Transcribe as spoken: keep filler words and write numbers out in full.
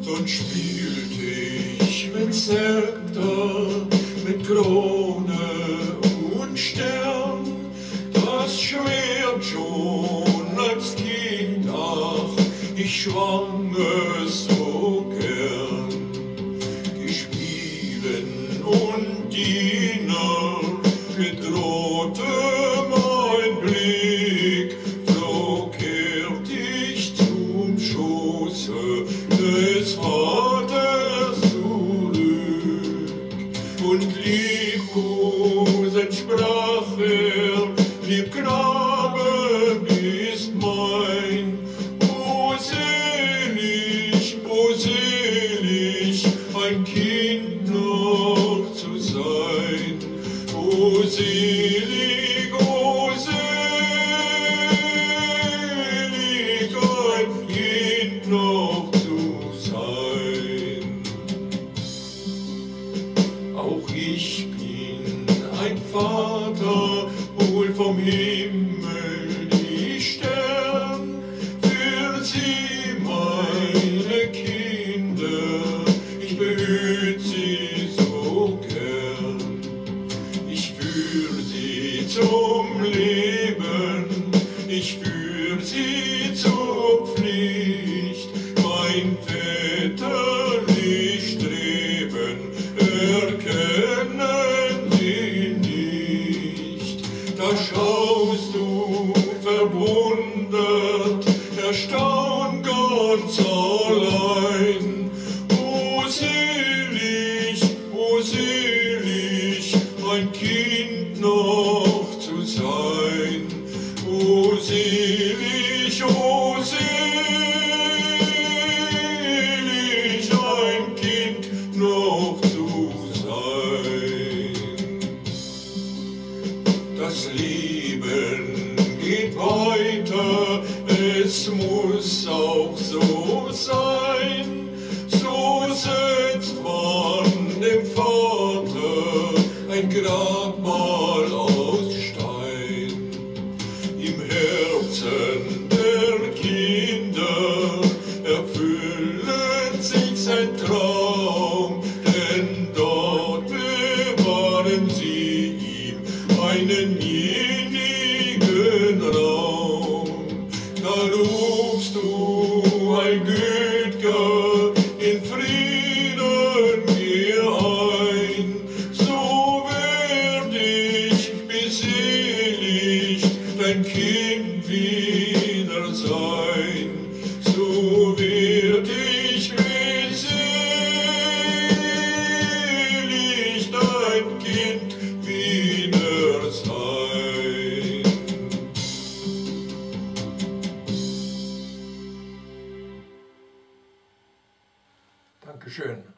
Dann spielte ich mit Zepter, mit Krone und Stern, das Schwert schon als Kind, ach, ich schwang es so gern. Die Spielen und Diener bedrohte mein Blick, so kehrt ich zum Schoße des Vaters zurück. Und liebkosend sprach er, lieb Knabe bist mein, o selig, o selig, ein Kind noch zu sein, o selig, o selig, ein Kind noch zu sein. Auch ich bin ein Vater, hol vom Himmel die Stern, für sie meine Kinder, ich behüt sie so gern. Ich führ sie zum Leben, ich führ sie zur Pflicht, mein väterlich Streben erkennen sie nicht. Da schaust du verwundert, erstaunt ganz allein, o selig, o selig, ein Kind noch zu sein, o selig, o selig, ein Kind noch zu sein. Das Leben geht weiter, es muss auch so sein, so setzt man dem Vater ein Grabmal aus Stein. Im Herzen der Kinder erfüllet sich sein Traum, denn dort bewahren sie ihm einen ewigen Raum. Da rufst du, Allgüt'ger, in Frieden mir ein, so werd ich beseligt dein Kind wieder sein, so werd ich beseligt dein Kind wieder sein. Dankeschön.